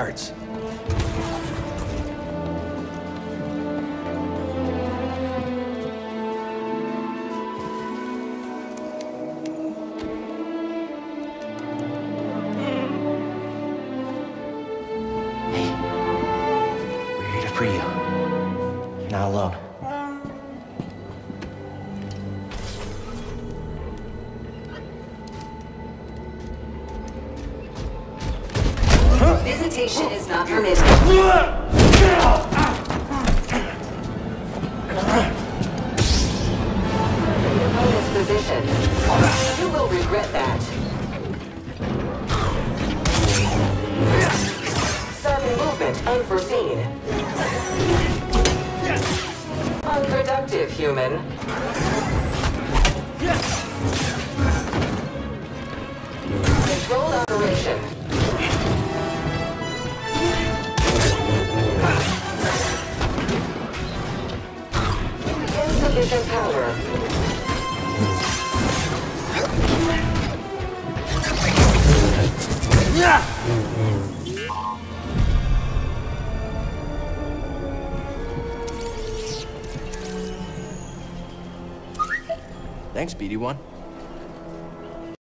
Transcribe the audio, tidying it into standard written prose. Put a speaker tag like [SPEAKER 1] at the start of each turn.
[SPEAKER 1] guards. Hey, we're here to free you. You're not alone.
[SPEAKER 2] Visitation is not permitted. Opponent's position. You will regret that. Sudden movement unforeseen. Unproductive, human. Controlled operation. Insufficient power.
[SPEAKER 1] Thanks, BD-1.